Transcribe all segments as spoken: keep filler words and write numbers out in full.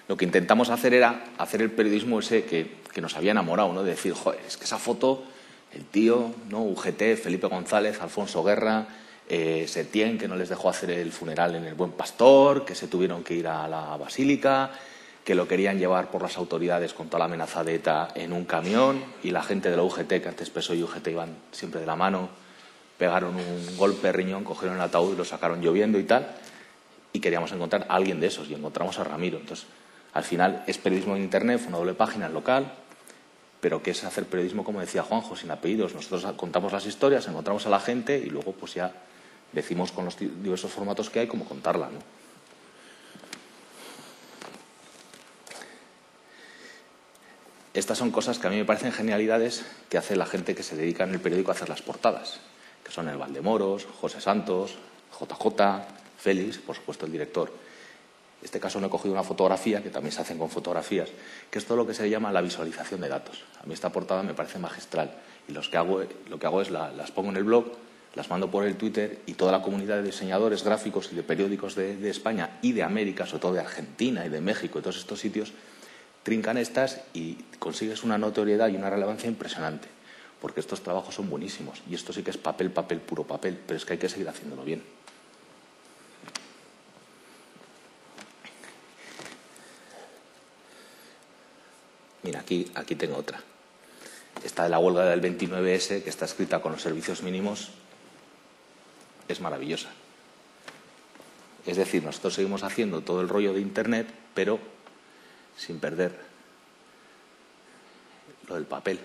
lo que intentamos hacer era hacer el periodismo ese que, que nos había enamorado, ¿no? De decir, joder, es que esa foto, el tío, ¿no? U G T, Felipe González, Alfonso Guerra, eh, Setién, que no les dejó hacer el funeral en el Buen Pastor, que se tuvieron que ir a la Basílica, que lo querían llevar por las autoridades con toda la amenaza de ETA en un camión, y la gente de la U G T, que antes P S O E y U G T iban siempre de la mano, pegaron un golpe de riñón, cogieron el ataúd y lo sacaron lloviendo y tal, y queríamos encontrar a alguien de esos, y encontramos a Ramiro. Entonces, al final es periodismo en Internet, fue una doble página en local, pero que es hacer periodismo, como decía Juanjo, sin apellidos. Nosotros contamos las historias, encontramos a la gente y luego pues ya decimos con los diversos formatos que hay cómo contarla, ¿no? Estas son cosas que a mí me parecen genialidades que hace la gente que se dedica en el periódico a hacer las portadas, que son el Valdemoros, José Santos, J J, Félix, por supuesto el director. En este caso no he cogido una fotografía, que también se hacen con fotografías, que es todo lo que se llama la visualización de datos. A mí esta portada me parece magistral y los que hago, lo que hago es la, las pongo en el blog, las mando por el Twitter y toda la comunidad de diseñadores gráficos y de periódicos de, de España y de América, sobre todo de Argentina y de México y todos estos sitios, trincan estas y consigues una notoriedad y una relevancia impresionante, porque estos trabajos son buenísimos y esto sí que es papel, papel, puro papel, pero es que hay que seguir haciéndolo bien. Mira, aquí, aquí tengo otra. Esta de la huelga del veintinueve ese, que está escrita con los servicios mínimos, es maravillosa. Es decir, nosotros seguimos haciendo todo el rollo de Internet, pero sin perder lo del papel.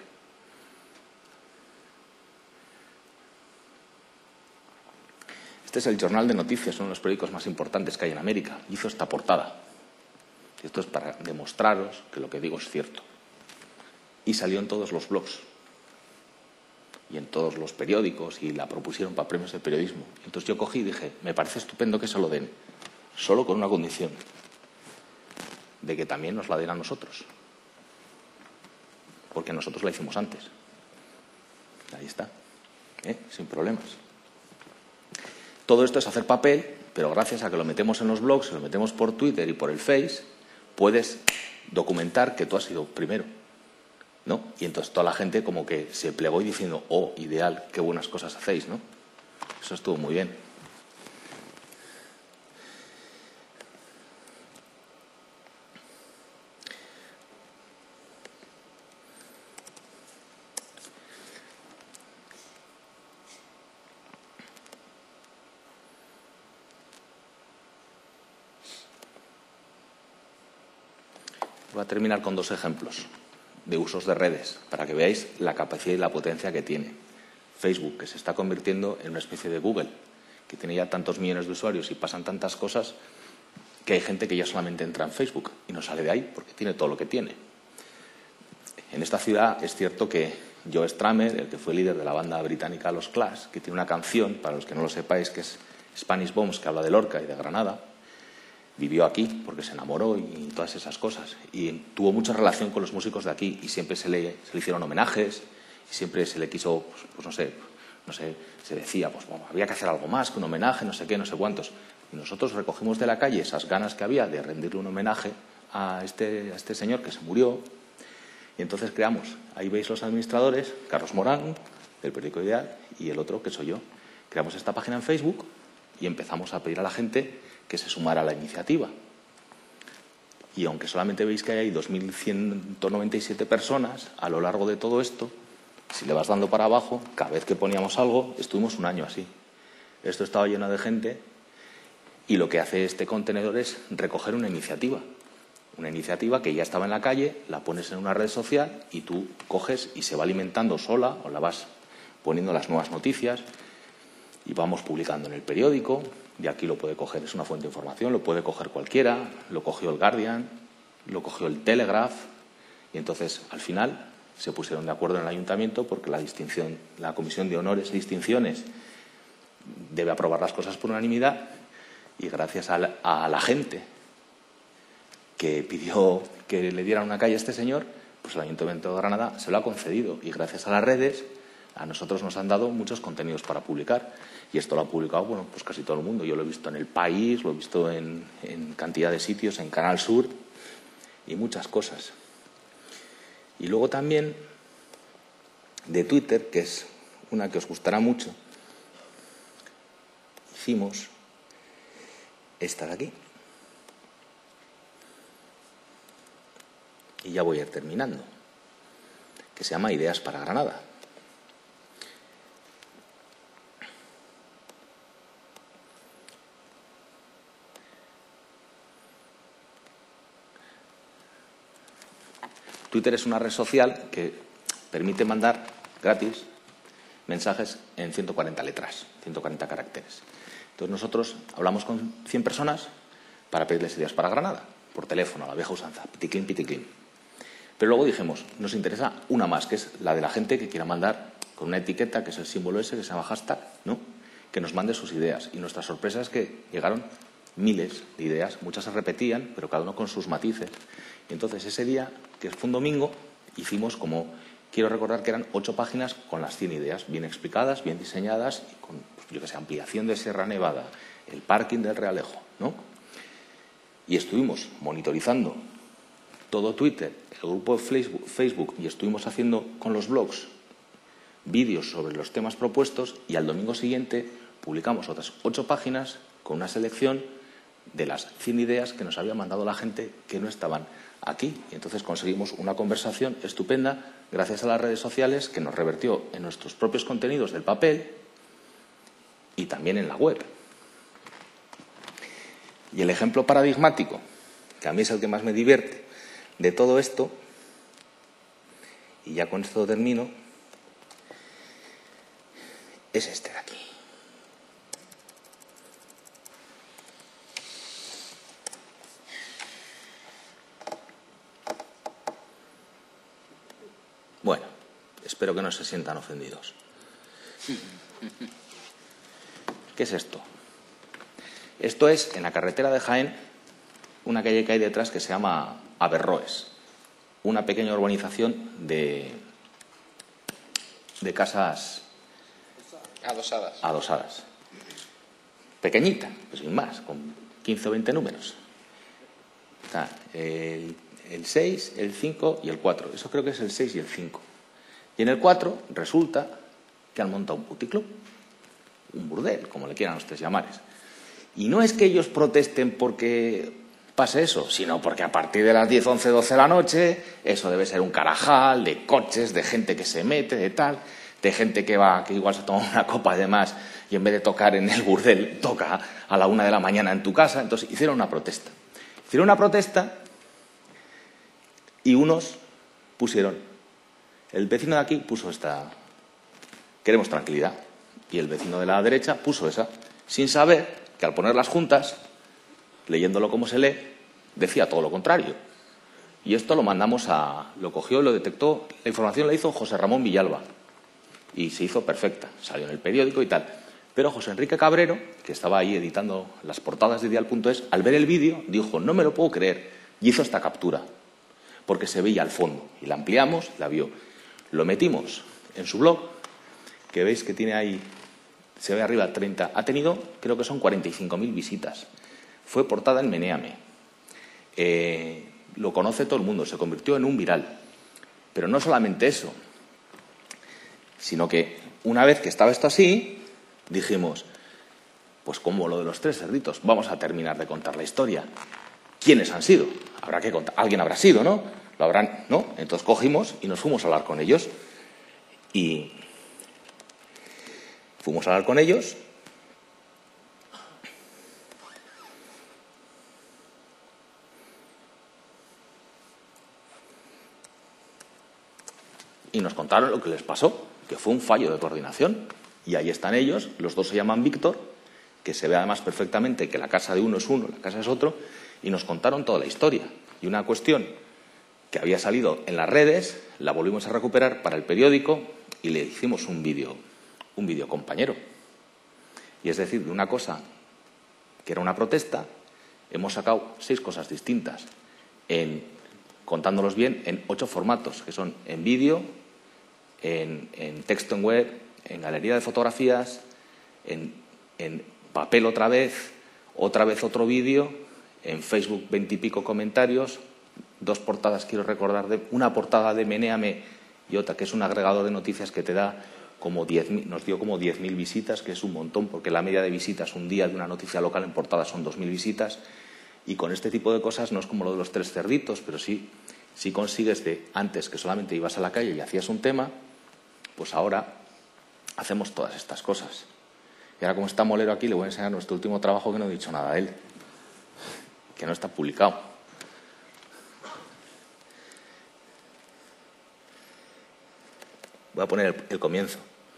Este es el Jornal de Noticias, uno de los periódicos más importantes que hay en América. Hizo esta portada. Esto es para demostraros que lo que digo es cierto. Y salió en todos los blogs y en todos los periódicos y la propusieron para premios de periodismo. Entonces yo cogí y dije, me parece estupendo que se lo den, solo con una condición, de que también nos la den a nosotros, porque nosotros la hicimos antes. Ahí está, ¿eh? Sin problemas. Todo esto es hacer papel, pero gracias a que lo metemos en los blogs, lo metemos por Twitter y por el Face, puedes documentar que tú has sido primero, ¿no? Y entonces toda la gente como que se plegó y diciendo, oh, ideal, qué buenas cosas hacéis, ¿no? Eso estuvo muy bien. Voy a terminar con dos ejemplos de usos de redes, para que veáis la capacidad y la potencia que tiene. Facebook, que se está convirtiendo en una especie de Google, que tiene ya tantos millones de usuarios y pasan tantas cosas que hay gente que ya solamente entra en Facebook y no sale de ahí porque tiene todo lo que tiene. En esta ciudad es cierto que Joe Strummer, el que fue líder de la banda británica Los Clash, que tiene una canción, para los que no lo sepáis, que es Spanish Bombs, que habla de Lorca y de Granada, vivió aquí porque se enamoró y todas esas cosas. Y tuvo mucha relación con los músicos de aquí y siempre se le, se le hicieron homenajes y siempre se le quiso, pues, pues no sé, no sé, se decía, pues bueno, había que hacer algo más que un homenaje, no sé qué, no sé cuántos. Y nosotros recogimos de la calle esas ganas que había de rendirle un homenaje a este, a este señor que se murió. Y entonces creamos, ahí veis los administradores, Carlos Morán, del periódico Ideal, y el otro, que soy yo. Creamos esta página en Facebook y empezamos a pedir a la gente que se sumara a la iniciativa. Y aunque solamente veis que hay dos mil ciento noventa y siete personas a lo largo de todo esto, si le vas dando para abajo, cada vez que poníamos algo, estuvimos un año así. Esto estaba lleno de gente y lo que hace este contenedor es recoger una iniciativa. Una iniciativa que ya estaba en la calle, la pones en una red social y tú coges y se va alimentando sola o la vas poniendo las nuevas noticias y vamos publicando en el periódico. De aquí lo puede coger, es una fuente de información, lo puede coger cualquiera, lo cogió el Guardian, lo cogió el Telegraph y entonces al final se pusieron de acuerdo en el ayuntamiento porque la distinción, la comisión de honores y distinciones debe aprobar las cosas por unanimidad y gracias a la, a la gente que pidió que le dieran una calle a este señor, pues el Ayuntamiento de Granada se lo ha concedido y gracias a las redes a nosotros nos han dado muchos contenidos para publicar y esto lo ha publicado, bueno, pues casi todo el mundo. Yo lo he visto en El País, lo he visto en, en cantidad de sitios, en Canal Sur y muchas cosas. Y luego también de Twitter, que es una que os gustará mucho, hicimos esta de aquí. Y ya voy a ir terminando, que se llama Ideas para Granada. Twitter es una red social que permite mandar gratis mensajes en ciento cuarenta letras, ciento cuarenta caracteres. Entonces nosotros hablamos con cien personas para pedirles ideas para Granada, por teléfono, a la vieja usanza, piticlin, piticlin. Pero luego dijimos, nos interesa una más, que es la de la gente que quiera mandar con una etiqueta, que es el símbolo ese, que se llama hashtag, ¿no? Que nos mande sus ideas. Y nuestra sorpresa es que llegaron miles de ideas, muchas se repetían, pero cada uno con sus matices. Y entonces ese día, que fue un domingo, hicimos como, quiero recordar que eran ocho páginas con las cien ideas, bien explicadas, bien diseñadas, y con, yo que sé, ampliación de Sierra Nevada, el parking del Realejo, ¿no? Y estuvimos monitorizando todo Twitter, el grupo de Facebook, y estuvimos haciendo con los blogs vídeos sobre los temas propuestos, y al domingo siguiente publicamos otras ocho páginas con una selección de las cien ideas que nos había mandado la gente que no estaban aquí. Y entonces conseguimos una conversación estupenda gracias a las redes sociales que nos revertió en nuestros propios contenidos del papel y también en la web. Y el ejemplo paradigmático, que a mí es el que más me divierte de todo esto, y ya con esto termino, es este de aquí. Bueno, espero que no se sientan ofendidos. ¿Qué es esto? Esto es, en la carretera de Jaén, una calle que hay detrás que se llama Averroes, una pequeña urbanización de, de casas adosadas. adosadas. Pequeñita, pues sin más, con quince o veinte números. Está el, el seis, el cinco y el cuatro. Eso creo que es el seis y el cinco. Y en el cuatro resulta que han montado un puticlub, un burdel, como le quieran ustedes llamar. Y no es que ellos protesten porque pase eso, sino porque a partir de las diez, once, doce de la noche, eso debe ser un carajal de coches, de gente que se mete, de tal, de gente que va, que igual se toma una copa de más y en vez de tocar en el burdel, toca a la una de la mañana en tu casa. Entonces hicieron una protesta. Hicieron una protesta y unos pusieron, el vecino de aquí puso esta, queremos tranquilidad, y el vecino de la derecha puso esa, sin saber que al ponerlas juntas, leyéndolo como se lee, decía todo lo contrario. Y esto lo mandamos a, lo cogió, lo detectó, la información la hizo José Ramón Villalba y se hizo perfecta, salió en el periódico y tal. Pero José Enrique Cabrero, que estaba ahí editando las portadas de Ideal punto es, al ver el vídeo dijo, no me lo puedo creer, y hizo esta captura, porque se veía al fondo, y la ampliamos, la vio. Lo metimos en su blog, que veis que tiene ahí, se ve arriba treinta, ha tenido, creo que son cuarenta y cinco mil visitas. Fue portada en Menéame. Eh, lo conoce todo el mundo, se convirtió en un viral. Pero no solamente eso, sino que una vez que estaba esto así, dijimos, pues como lo de los tres cerditos, vamos a terminar de contar la historia. ¿Quiénes han sido? Habrá que contar, alguien habrá sido, ¿no? Lo habrán, ¿no? Entonces cogimos y nos fuimos a hablar con ellos. Y fuimos a hablar con ellos. Y nos contaron lo que les pasó, que fue un fallo de coordinación. Y ahí están ellos, los dos se llaman Víctor, que se ve además perfectamente que la casa de uno es uno, la casa es otro, y nos contaron toda la historia. Y una cuestión que había salido en las redes, la volvimos a recuperar para el periódico y le hicimos un vídeo, un vídeo compañero. Y es decir, de una cosa que era una protesta, hemos sacado seis cosas distintas, en, contándolos bien, en ocho formatos, que son en vídeo, en, en texto en web, en galería de fotografías, en, en papel otra vez, otra vez otro vídeo, en Facebook veintipico comentarios, dos portadas, quiero recordar, de, una portada de Menéame y otra que es un agregador de noticias que te da como diez mil, nos dio como diez mil visitas, que es un montón, porque la media de visitas un día de una noticia local en portada son dos mil visitas. Y con este tipo de cosas no es como lo de los tres cerditos, pero sí, sí consigues de antes que solamente ibas a la calle y hacías un tema, pues ahora hacemos todas estas cosas. Y ahora, como está Molero aquí, le voy a enseñar nuestro último trabajo que no he dicho nada de él, que no está publicado. Voy a poner el, el comienzo.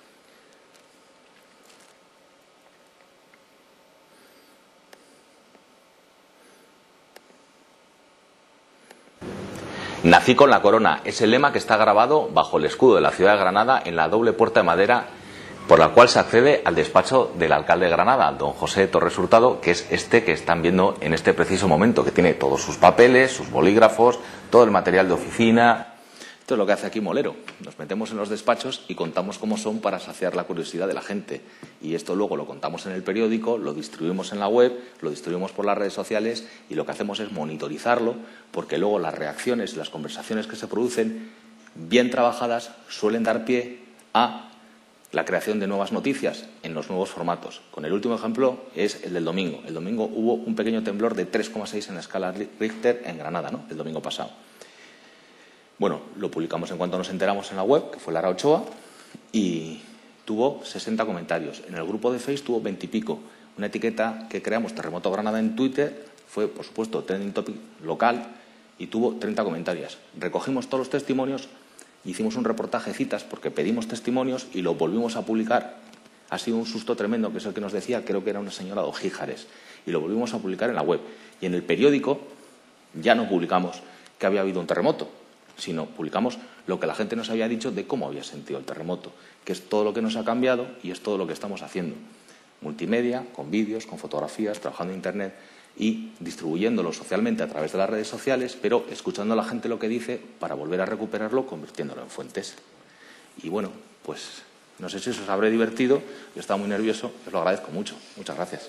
Nací con la corona es el lema que está grabado bajo el escudo de la ciudad de Granada en la doble puerta de madera por la cual se accede al despacho del alcalde de Granada, don José Torres Hurtado, que es este que están viendo en este preciso momento, que tiene todos sus papeles, sus bolígrafos, todo el material de oficina. Esto es lo que hace aquí Molero. Nos metemos en los despachos y contamos cómo son para saciar la curiosidad de la gente. Y esto luego lo contamos en el periódico, lo distribuimos en la web, lo distribuimos por las redes sociales y lo que hacemos es monitorizarlo, porque luego las reacciones, las conversaciones que se producen, bien trabajadas, suelen dar pie a la creación de nuevas noticias en los nuevos formatos. Con el último ejemplo es el del domingo. El domingo hubo un pequeño temblor de tres coma seis en la escala Richter en Granada, ¿no? El domingo pasado. Bueno, lo publicamos en cuanto nos enteramos en la web, que fue Lara Ochoa, y tuvo sesenta comentarios. En el grupo de Facebook tuvo veinte y pico. Una etiqueta que creamos, Terremoto Granada, en Twitter, fue, por supuesto, trending topic local y tuvo treinta comentarios. Recogimos todos los testimonios, hicimos un reportaje de citas porque pedimos testimonios y lo volvimos a publicar. Ha sido un susto tremendo, que es el que nos decía, creo que era una señora de Ojíjares, y lo volvimos a publicar en la web. Y en el periódico ya no publicamos que había habido un terremoto, sino publicamos lo que la gente nos había dicho de cómo había sentido el terremoto, que es todo lo que nos ha cambiado y es todo lo que estamos haciendo. Multimedia, con vídeos, con fotografías, trabajando en Internet y distribuyéndolo socialmente a través de las redes sociales, pero escuchando a la gente lo que dice para volver a recuperarlo, convirtiéndolo en fuentes. Y bueno, pues no sé si os habré divertido, yo estaba muy nervioso, os lo agradezco mucho. Muchas gracias.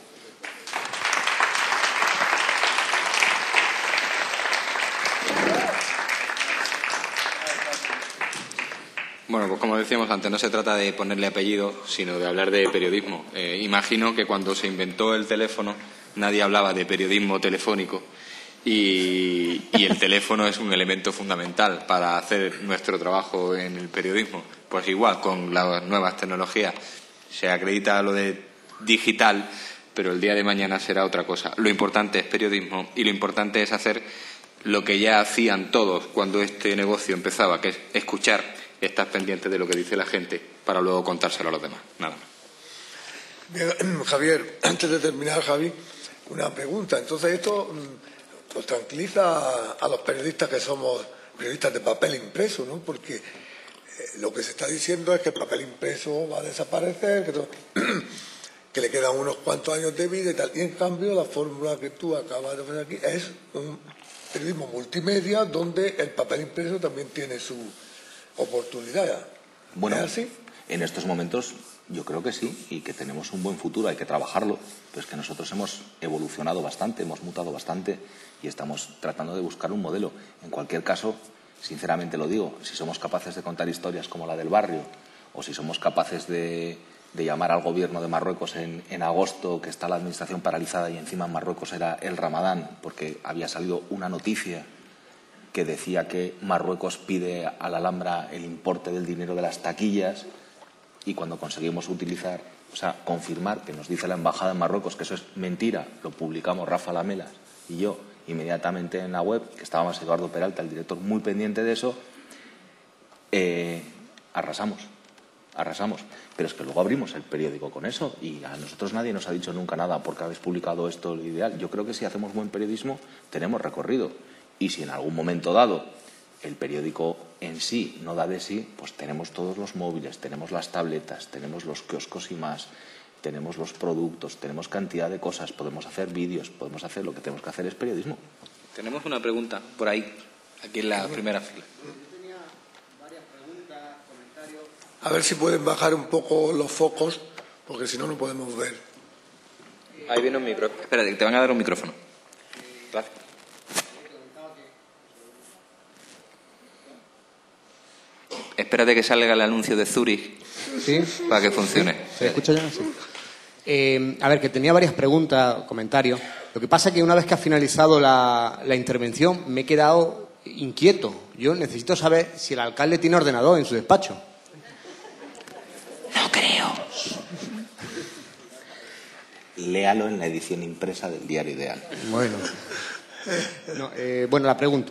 Bueno, pues como decíamos antes, no se trata de ponerle apellido, sino de hablar de periodismo. Eh, imagino que cuando se inventó el teléfono nadie hablaba de periodismo telefónico y, y el teléfono es un elemento fundamental para hacer nuestro trabajo en el periodismo. Pues igual, con las nuevas tecnologías se acredita lo de digital, pero el día de mañana será otra cosa. Lo importante es periodismo y lo importante es hacer lo que ya hacían todos cuando este negocio empezaba, que es escuchar. Estás pendiente de lo que dice la gente para luego contárselo a los demás. Nada más. Bien, Javier, antes de terminar, Javi, una pregunta. Entonces, esto pues, tranquiliza a los periodistas que somos periodistas de papel impreso, ¿no? Porque eh, lo que se está diciendo es que el papel impreso va a desaparecer, que, todo, que le quedan unos cuantos años de vida y tal. Y, en cambio, la fórmula que tú acabas de hacer aquí es un periodismo multimedia donde el papel impreso también tiene su oportunidad. Bueno, ¿Es así? En estos momentos yo creo que sí y que tenemos un buen futuro, hay que trabajarlo, pues que nosotros hemos evolucionado bastante, hemos mutado bastante y estamos tratando de buscar un modelo. En cualquier caso, sinceramente lo digo, si somos capaces de contar historias como la del barrio o si somos capaces de, de llamar al gobierno de Marruecos en, en agosto, que está la administración paralizada y encima en Marruecos era el Ramadán porque había salido una noticia que decía que Marruecos pide a la Alhambra el importe del dinero de las taquillas y cuando conseguimos utilizar, o sea, confirmar que nos dice la embajada en Marruecos que eso es mentira, lo publicamos Rafa Lamelas y yo inmediatamente en la web, que estábamos Eduardo Peralta, el director, muy pendiente de eso, eh, arrasamos, arrasamos. Pero es que luego abrimos el periódico con eso y a nosotros nadie nos ha dicho nunca nada porque habéis publicado esto, lo ideal. Yo creo que si hacemos buen periodismo tenemos recorrido. Y si en algún momento dado el periódico en sí no da de sí, pues tenemos todos los móviles, tenemos las tabletas, tenemos los kioscos y más, tenemos los productos, tenemos cantidad de cosas, podemos hacer vídeos, podemos hacer lo que tenemos que hacer es periodismo. Tenemos una pregunta por ahí, aquí en la primera fila. Yo tenía varias preguntas, comentarios. A ver si pueden bajar un poco los focos, porque si no, no podemos ver. Ahí viene un micrófono. Espérate, que te van a dar un micrófono. Gracias. espérate que salga el anuncio de Zurich, ¿sí?, para que funcione. ¿Se escucha ya? Sí. Eh, a ver, que tenía varias preguntas, comentarios. Lo que pasa es que una vez que ha finalizado la, la intervención me he quedado inquieto. Yo necesito saber si el alcalde tiene ordenador en su despacho. No creo. Léalo en la edición impresa del Diario Ideal. Bueno, no, eh, bueno la pregunta.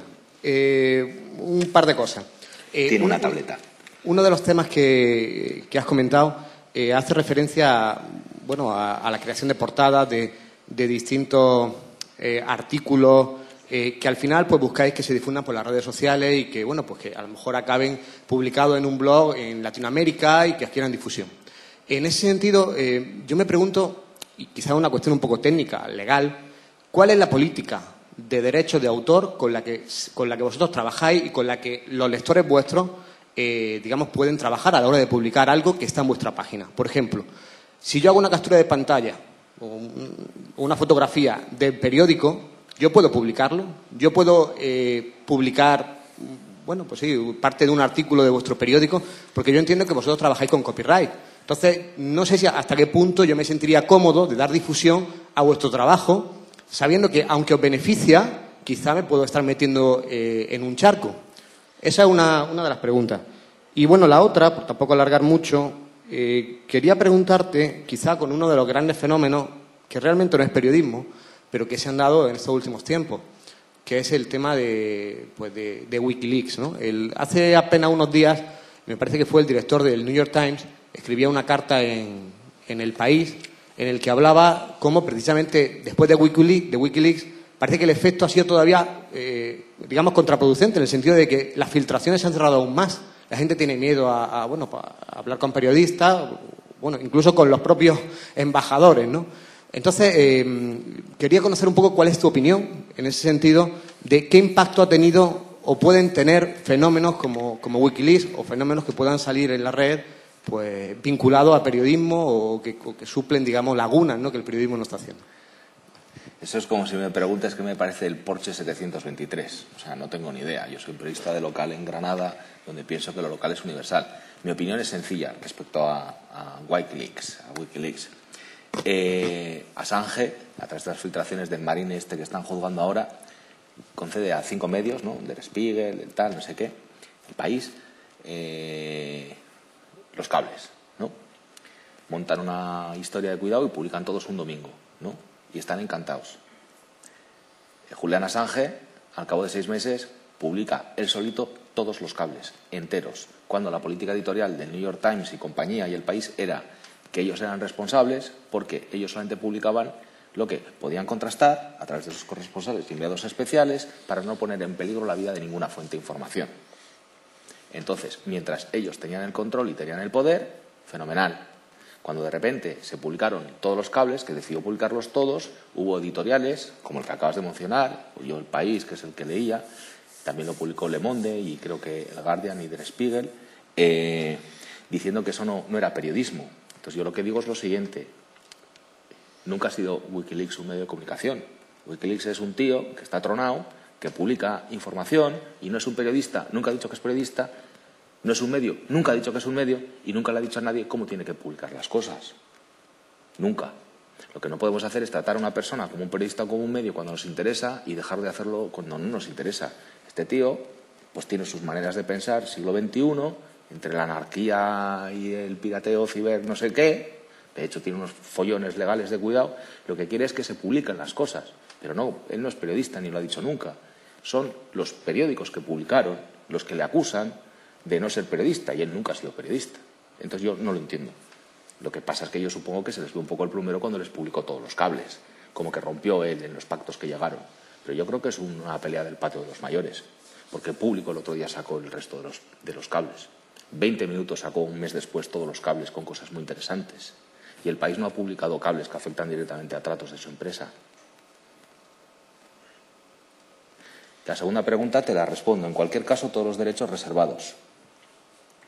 Eh, un par de cosas. Eh, Tiene una, una tableta. Uno de los temas que, que has comentado eh, hace referencia a, bueno, a, a la creación de portadas de, de distintos eh, artículos eh, que al final pues buscáis que se difundan por las redes sociales y que bueno pues que a lo mejor acaben publicados en un blog en Latinoamérica y que adquieran difusión. En ese sentido, eh, yo me pregunto, y quizás una cuestión un poco técnica, legal, ¿cuál es la política de derechos de autor con la que, con la que vosotros trabajáis y con la que los lectores vuestros, eh, digamos, pueden trabajar a la hora de publicar algo que está en vuestra página? Por ejemplo, si yo hago una captura de pantalla o un, una fotografía del periódico, yo puedo publicarlo, yo puedo eh, publicar, bueno, pues sí, parte de un artículo de vuestro periódico, porque yo entiendo que vosotros trabajáis con copyright. Entonces, no sé si hasta qué punto yo me sentiría cómodo de dar difusión a vuestro trabajo, sabiendo que, aunque os beneficia, quizá me puedo estar metiendo eh, en un charco. Esa es una, una de las preguntas. Y bueno, la otra, por tampoco alargar mucho, eh, quería preguntarte, quizá con uno de los grandes fenómenos, que realmente no es periodismo, pero que se han dado en estos últimos tiempos, que es el tema de, pues de, de Wikileaks, ¿no? El, hace apenas unos días, me parece que fue el director del New York Times, escribía una carta en, en El País en el que hablaba cómo precisamente después de Wikileaks, de Wikileaks parece que el efecto ha sido todavía, eh, digamos, contraproducente, en el sentido de que las filtraciones se han cerrado aún más. La gente tiene miedo a, a, bueno, a hablar con periodistas, bueno, incluso con los propios embajadores, ¿no? Entonces, eh, quería conocer un poco cuál es tu opinión en ese sentido de qué impacto ha tenido o pueden tener fenómenos como, como Wikileaks o fenómenos que puedan salir en la red pues vinculados a periodismo o que, o que suplen, digamos, lagunas, ¿no?, que el periodismo no está haciendo. Eso es como si me preguntas qué me parece el Porsche setecientos veintitrés. O sea, no tengo ni idea. Yo soy periodista de local en Granada, donde pienso que lo local es universal. Mi opinión es sencilla respecto a, a Wikileaks. A Wikileaks. Eh, Assange, a través de las filtraciones del Marine este que están juzgando ahora, concede a cinco medios, ¿no?, Der Spiegel, el tal, no sé qué, El País, eh, los cables, ¿no? Montan una historia de cuidado y publican todos un domingo, ¿no? Y están encantados. Julian Assange, al cabo de seis meses, publica él solito todos los cables, enteros, cuando la política editorial del New York Times y compañía y El País era que ellos eran responsables porque ellos solamente publicaban lo que podían contrastar a través de sus corresponsales y enviados especiales para no poner en peligro la vida de ninguna fuente de información. Entonces, mientras ellos tenían el control y tenían el poder, fenomenal. Cuando de repente se publicaron todos los cables, que decidió publicarlos todos, hubo editoriales, como el que acabas de mencionar, o yo El País, que es el que leía, también lo publicó Le Monde y creo que El Guardian y Der Spiegel, eh, diciendo que eso no, no era periodismo. Entonces yo lo que digo es lo siguiente: nunca ha sido Wikileaks un medio de comunicación. Wikileaks es un tío que está tronado, que publica información y no es un periodista, nunca ha dicho que es periodista, no es un medio, nunca ha dicho que es un medio y nunca le ha dicho a nadie cómo tiene que publicar las cosas. Nunca. Lo que no podemos hacer es tratar a una persona como un periodista o como un medio cuando nos interesa y dejar de hacerlo cuando no nos interesa. Este tío pues tiene sus maneras de pensar, siglo veintiuno, entre la anarquía y el pirateo ciber no sé qué. De hecho, tiene unos follones legales de cuidado. Lo que quiere es que se publiquen las cosas. Pero no, él no es periodista ni lo ha dicho nunca. Son los periódicos que publicaron los que le acusan de no ser periodista y él nunca ha sido periodista. Entonces yo no lo entiendo. Lo que pasa es que yo supongo que se les ve un poco el plumero cuando les publicó todos los cables, como que rompió él en los pactos que llegaron. Pero yo creo que es una pelea del patio de los mayores, porque el público el otro día sacó el resto de los, de los cables. Veinte minutos sacó un mes después todos los cables con cosas muy interesantes. Y El País no ha publicado cables que afectan directamente a tratos de su empresa. La segunda pregunta te la respondo. En cualquier caso, todos los derechos reservados.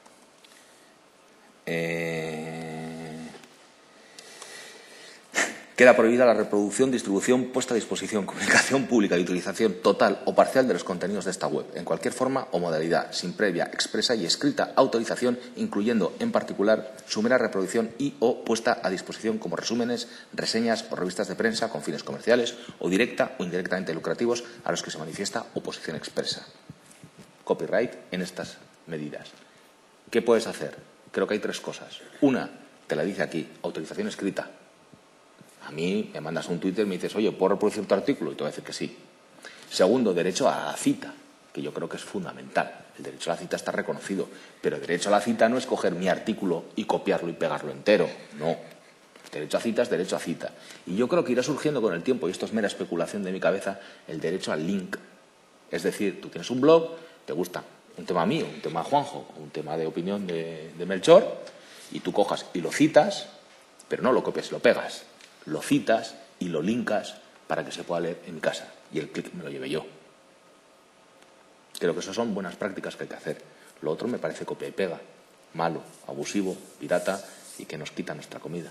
Eh... Queda prohibida la reproducción, distribución, puesta a disposición, comunicación pública y utilización total o parcial de los contenidos de esta web, en cualquier forma o modalidad, sin previa, expresa y escrita autorización, incluyendo, en particular, su mera reproducción y o puesta a disposición como resúmenes, reseñas o revistas de prensa con fines comerciales o directa o indirectamente lucrativos a los que se manifiesta oposición expresa. Copyright en estas medidas. ¿Qué puedes hacer? Creo que hay tres cosas. Una, te la dice aquí, autorización escrita. A mí me mandas un Twitter y me dices, oye, ¿puedo reproducir tu artículo? Y te voy a decir que sí. Segundo, derecho a la cita, que yo creo que es fundamental. El derecho a la cita está reconocido, pero el derecho a la cita no es coger mi artículo y copiarlo y pegarlo entero. No. Derecho a cita es derecho a cita. Y yo creo que irá surgiendo con el tiempo, y esto es mera especulación de mi cabeza, el derecho al link. Es decir, tú tienes un blog, te gusta un tema mío, un tema de Juanjo, un tema de opinión de, de Melchor, y tú cojas y lo citas, pero no lo copias y lo pegas. Lo citas y lo linkas para que se pueda leer en mi casa y el clic me lo lleve yo. Creo que eso son buenas prácticas que hay que hacer. Lo otro me parece copia y pega, malo, abusivo, pirata y que nos quita nuestra comida.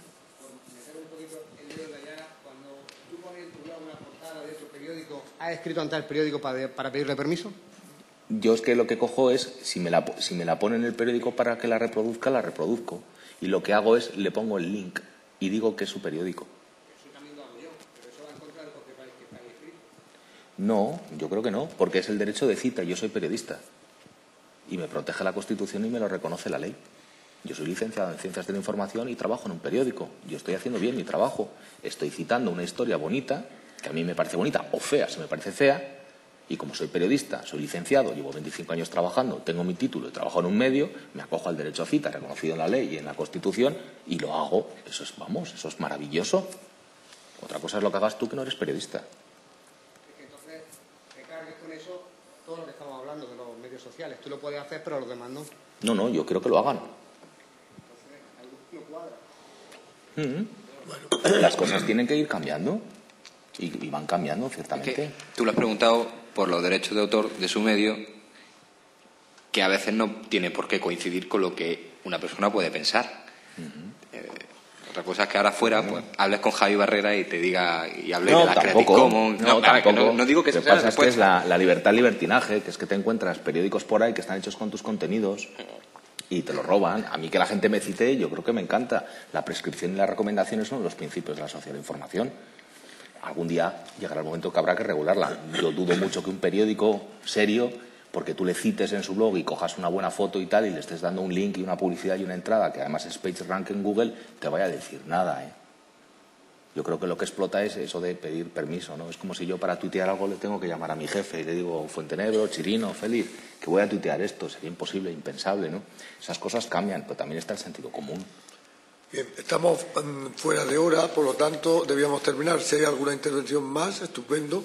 ¿Has escrito ante el periódico para, para pedirle permiso? Yo es que lo que cojo es, si me, la, si me la pone en el periódico para que la reproduzca, la reproduzco. Y lo que hago es, le pongo el link y digo que es su periódico. No, yo creo que no, porque es el derecho de cita. Yo soy periodista y me protege la Constitución y me lo reconoce la ley. Yo soy licenciado en Ciencias de la Información y trabajo en un periódico. Yo estoy haciendo bien mi trabajo. Estoy citando una historia bonita, que a mí me parece bonita, o fea, si me parece fea, y como soy periodista, soy licenciado, llevo veinticinco años trabajando, tengo mi título y trabajo en un medio, me acojo al derecho a cita reconocido en la ley y en la Constitución y lo hago. Eso es, vamos, eso es maravilloso. Otra cosa es lo que hagas tú, que no eres periodista. Entonces, te cargues con eso todo lo que estamos hablando de los medios sociales. Tú lo puedes hacer, pero los demás no. No, no, yo creo que lo hagan. Entonces, algo no cuadra. Mm-hmm. Bueno, las cosas tienen que ir cambiando y, y van cambiando, ciertamente. Es que tú lo has preguntado por los derechos de autor de su medio, que a veces no tiene por qué coincidir con lo que una persona puede pensar. Uh-huh. Eh, otra cosa es que ahora fuera pues, hables con Javi Barrera y te diga y hable no, de la Creative Commons. No, no, tampoco. No, no digo que lo que sea pasa es que es la, la libertad libertinaje, que es que te encuentras periódicos por ahí que están hechos con tus contenidos y te lo roban. A mí que la gente me cite, yo creo que me encanta. La prescripción y las recomendaciones son los principios de la sociedad de información. Algún día llegará el momento que habrá que regularla. Yo dudo mucho que un periódico serio, porque tú le cites en su blog y cojas una buena foto y tal, y le estés dando un link y una publicidad y una entrada, que además es PageRank en Google, te vaya a decir nada, ¿eh? Yo creo que lo que explota es eso de pedir permiso, ¿no? Es como si yo para tuitear algo le tengo que llamar a mi jefe y le digo, Fuentenebro, Chirino, Félix, que voy a tuitear esto. Sería imposible, impensable, ¿no? Esas cosas cambian, pero también está el sentido común. Bien, estamos fuera de hora, por lo tanto debíamos terminar. Si hay alguna intervención más, estupendo.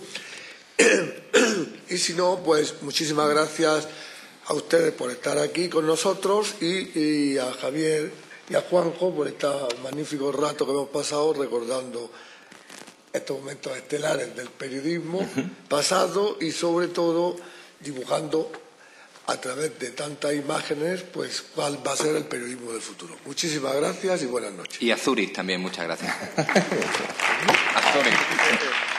Y si no, pues muchísimas gracias a ustedes por estar aquí con nosotros y, y a Javier y a Juanjo por este magnífico rato que hemos pasado recordando estos momentos estelares del periodismo pasado y sobre todo dibujando a través de tantas imágenes, pues cuál va a ser el periodismo del futuro. Muchísimas gracias y buenas noches. Y a Zurich también, muchas gracias. A Zurich.